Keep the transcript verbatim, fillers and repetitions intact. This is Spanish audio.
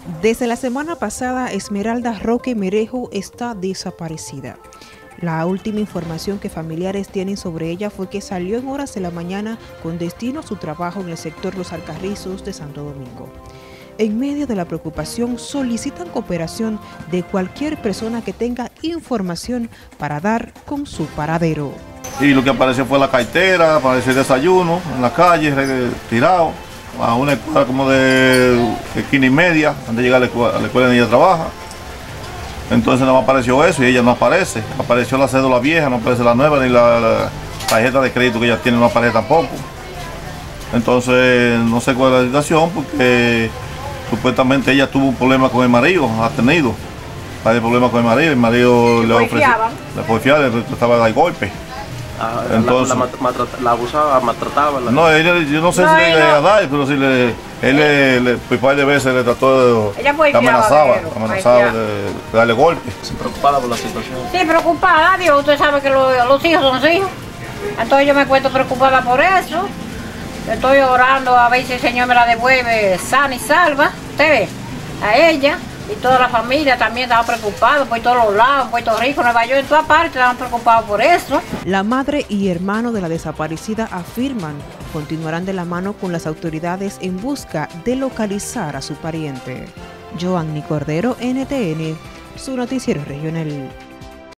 Desde la semana pasada, Esmeralda Roque Merejo está desaparecida. La última información que familiares tienen sobre ella fue que salió en horas de la mañana con destino a su trabajo en el sector Los Alcarrizos de Santo Domingo. En medio de la preocupación, solicitan cooperación de cualquier persona que tenga información para dar con su paradero. Y lo que apareció fue la cartera, apareció el desayuno en la calle, tirado, a una escuela como de esquina y media, antes de llegar a la escuela, a la escuela donde ella trabaja. Entonces no apareció eso y ella no aparece. Apareció la cédula vieja, no aparece la nueva, ni la, la tarjeta de crédito que ella tiene no aparece tampoco. Entonces no sé cuál es la situación, porque supuestamente ella tuvo un problema con el marido, ha tenido varios problemas con el marido, el marido le ofreció, le porfiaba, le trataba de dar golpes. Ah, entonces, la, la, la, la abusaba, maltrataba. La... No, ella, yo no sé no, si le iba a dar, pero si le, él le, le, un par de veces le trató de, de amenazaba, amenazaba de, de darle golpes. ¿Se preocupada por la situación? Sí, preocupada, Dios, usted sabe que lo, los hijos son hijos. Entonces yo me encuentro preocupada por eso. Estoy orando a ver si el Señor me la devuelve sana y salva, usted ve, a ella. Y toda la familia también estaba preocupada por todos los lados, en Puerto Rico, Nueva York, en todas partes estaban preocupados por eso. La madre y hermano de la desaparecida afirman continuarán de la mano con las autoridades en busca de localizar a su pariente. Joanny Cordero, N T N, su noticiero regional.